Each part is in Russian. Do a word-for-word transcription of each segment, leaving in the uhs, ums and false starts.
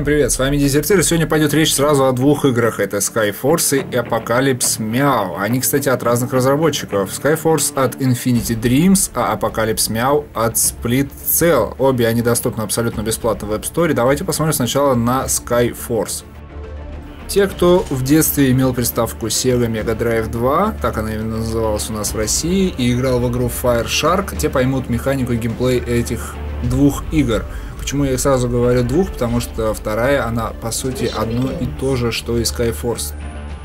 Всем привет, с вами Дезертир, и сегодня пойдет речь сразу о двух играх. Это Skyforce и Apocalypse Meow. Они, кстати, от разных разработчиков. Skyforce от Infinity Dreams, а Apocalypse Meow от Split Cell. Обе они доступны абсолютно бесплатно в App Store. Давайте посмотрим сначала на Skyforce. Те, кто в детстве имел приставку Sega Mega Drive два, так она именно называлась у нас в России, и играл в игру Fire Shark, те поймут механику и геймплей этих двух игр. Почему я сразу говорю двух? Потому что вторая, она по сути одно и то же, что и Skyforce.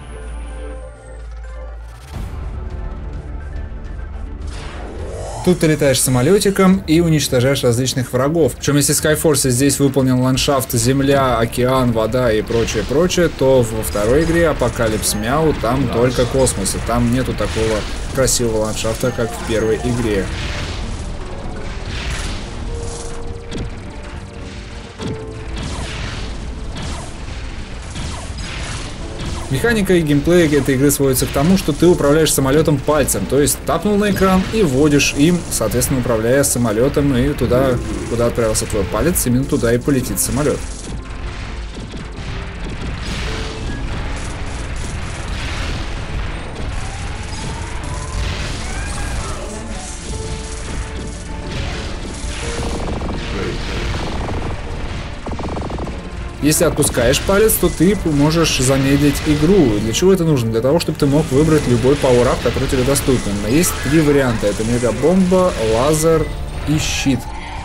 Тут ты летаешь самолетиком и уничтожаешь различных врагов. Причем если в Skyforce здесь выполнен ландшафт земля, океан, вода и прочее, прочее, то во второй игре Apocalypse Meow там только космос, и там нету такого красивого ландшафта, как в первой игре. Механика и геймплей этой игры сводится к тому, что ты управляешь самолетом пальцем, то есть тапнул на экран и водишь им, соответственно, управляя самолетом, и туда, куда отправился твой палец, именно туда и полетит самолет. Если отпускаешь палец, то ты можешь замедлить игру. Для чего это нужно? Для того, чтобы ты мог выбрать любой пауэрап, который тебе доступен. Но есть три варианта. Это мегабомба, лазер и щит.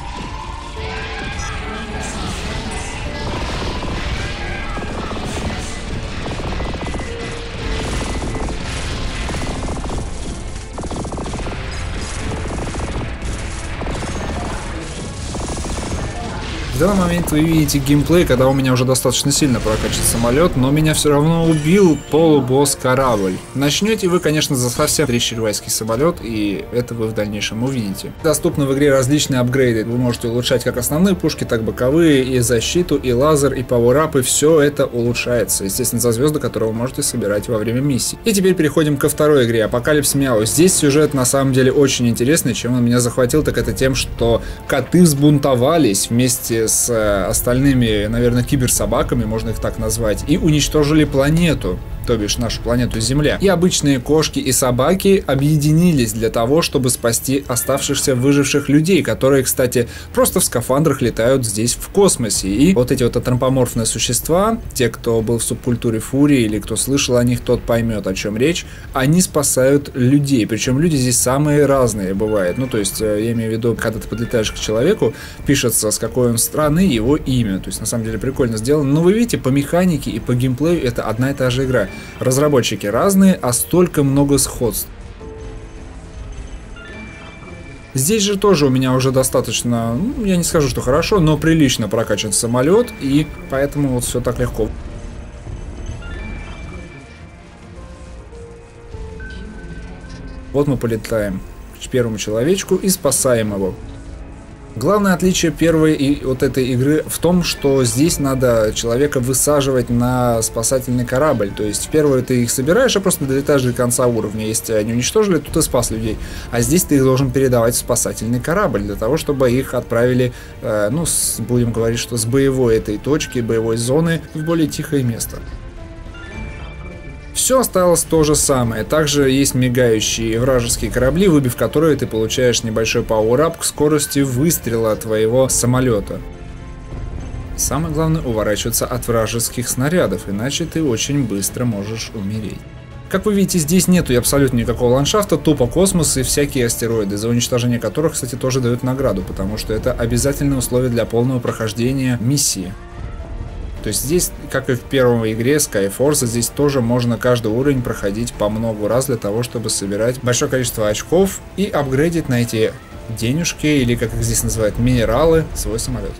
В данный момент вы видите геймплей, когда у меня уже достаточно сильно прокачан самолет, но меня все равно убил полубосс корабль. Начнете вы, конечно, за совсем трещервайский самолет, и это вы в дальнейшем увидите. Доступны в игре различные апгрейды. Вы можете улучшать как основные пушки, так и боковые, и защиту, и лазер, и пауэрап, и все это улучшается. Естественно, за звезды, которые вы можете собирать во время миссии. И теперь переходим ко второй игре, Apocalypse Meow. Здесь сюжет на самом деле очень интересный. Чем он меня захватил, так это тем, что коты взбунтовались вместе с с остальными, наверное, киберсобаками, можно их так назвать, и уничтожили планету, то бишь нашу планету Земля. И обычные кошки и собаки объединились для того, чтобы спасти оставшихся выживших людей, которые, кстати, просто в скафандрах летают здесь в космосе. И вот эти вот антропоморфные существа, те, кто был в субкультуре Фурии или кто слышал о них, тот поймет, о чем речь, они спасают людей. Причем люди здесь самые разные бывают. Ну, то есть, я имею в виду, когда ты подлетаешь к человеку, пишется, с какой он страны, его имя. То есть, на самом деле, прикольно сделано. Но вы видите, по механике и по геймплею это одна и та же игра. Разработчики разные, а столько много сходств. Здесь же тоже у меня уже достаточно, ну, я не скажу, что хорошо, но прилично прокачан самолет, и поэтому вот все так легко. Вот мы полетаем к первому человечку и спасаем его. Главное отличие первой и вот этой игры в том, что здесь надо человека высаживать на спасательный корабль. То есть в первую ты их собираешь, а просто долетаешь до конца уровня. Если они уничтожили, то ты спас людей. А здесь ты их должен передавать в спасательный корабль, для того, чтобы их отправили, э, ну, с, будем говорить, что с боевой этой точки, боевой зоны в более тихое место. Все осталось то же самое. Также есть мигающие вражеские корабли, выбив которые ты получаешь небольшой пауэрап к скорости выстрела твоего самолета. Самое главное — уворачиваться от вражеских снарядов, иначе ты очень быстро можешь умереть. Как вы видите, здесь нету абсолютно никакого ландшафта, тупо космос и всякие астероиды, за уничтожение которых, кстати, тоже дают награду, потому что это обязательное условие для полного прохождения миссии. То есть здесь, как и в первой игре Skyforce, здесь тоже можно каждый уровень проходить по много раз для того, чтобы собирать большое количество очков и апгрейдить на эти денежки, или как их здесь называют, минералы, свой самолет.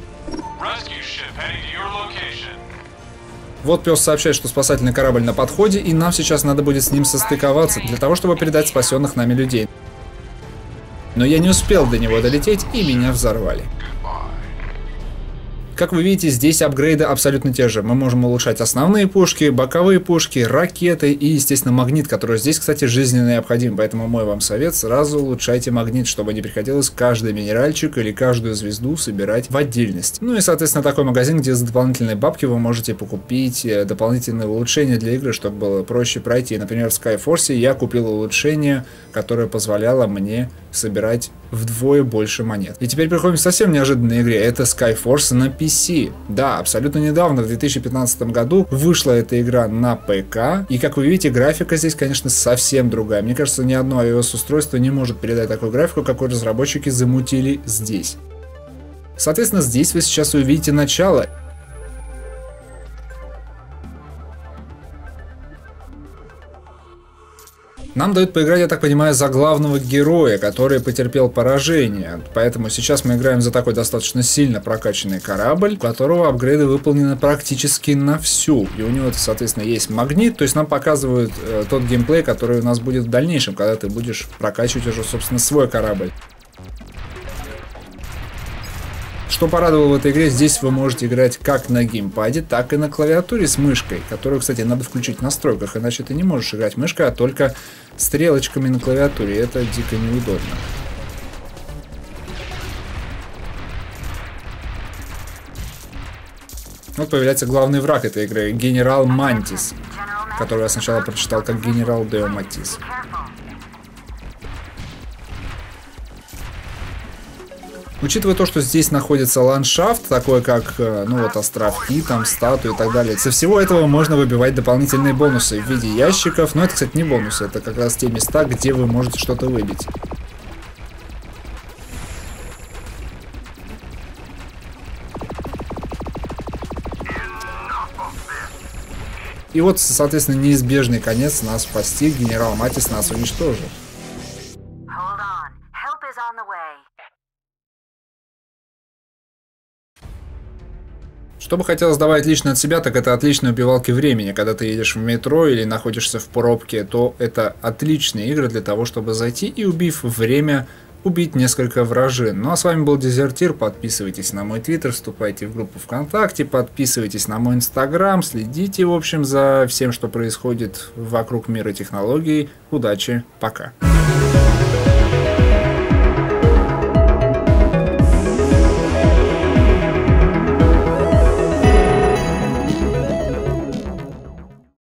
Вот пес сообщает, что спасательный корабль на подходе, и нам сейчас надо будет с ним состыковаться, для того, чтобы передать спасенных нами людей. Но я не успел до него долететь, и меня взорвали. Как вы видите, здесь апгрейды абсолютно те же. Мы можем улучшать основные пушки, боковые пушки, ракеты и, естественно, магнит, который здесь, кстати, жизненно необходим. Поэтому мой вам совет: сразу улучшайте магнит, чтобы не приходилось каждый минеральчик или каждую звезду собирать в отдельность. Ну и, соответственно, такой магазин, где за дополнительные бабки вы можете покупить дополнительные улучшения для игры, чтобы было проще пройти. Например, в Skyforce я купил улучшение, которое позволяло мне собирать вдвое больше монет. И теперь переходим к совсем неожиданной игре. Это Skyforce на пи си. Да, абсолютно недавно, в две тысячи пятнадцатом году, вышла эта игра на ПК. И, как вы видите, графика здесь, конечно, совсем другая. Мне кажется, ни одно iOS устройство не может передать такую графику, какой разработчики замутили здесь. Соответственно, здесь вы сейчас увидите начало. Нам дают поиграть, я так понимаю, за главного героя, который потерпел поражение. Поэтому сейчас мы играем за такой достаточно сильно прокачанный корабль, у которого апгрейды выполнены практически на всю. И у него, соответственно, есть магнит. То есть нам показывают э, тот геймплей, который у нас будет в дальнейшем, когда ты будешь прокачивать уже, собственно, свой корабль. Что порадовало в этой игре, здесь вы можете играть как на геймпаде, так и на клавиатуре с мышкой, которую, кстати, надо включить в настройках, иначе ты не можешь играть мышкой, а только стрелочками на клавиатуре. Это дико неудобно. Вот появляется главный враг этой игры, генерал Мантис, который я сначала прочитал как генерал Део Матис. Учитывая то, что здесь находится ландшафт, такой как, ну вот, островки, там, статуи и так далее, со всего этого можно выбивать дополнительные бонусы в виде ящиков. Но это, кстати, не бонусы, это как раз те места, где вы можете что-то выбить. И вот, соответственно, неизбежный конец нас постиг, генерал Матис нас уничтожил. Что бы хотелось добавить лично от себя, так это отличные убивалки времени. Когда ты едешь в метро или находишься в пробке, то это отличные игры для того, чтобы зайти и, убив время, убить несколько вражин. Ну а с вами был Дезертир. Подписывайтесь на мой твиттер, вступайте в группу ВКонтакте, подписывайтесь на мой инстаграм, следите, в общем, за всем, что происходит вокруг мира технологий. Удачи, пока.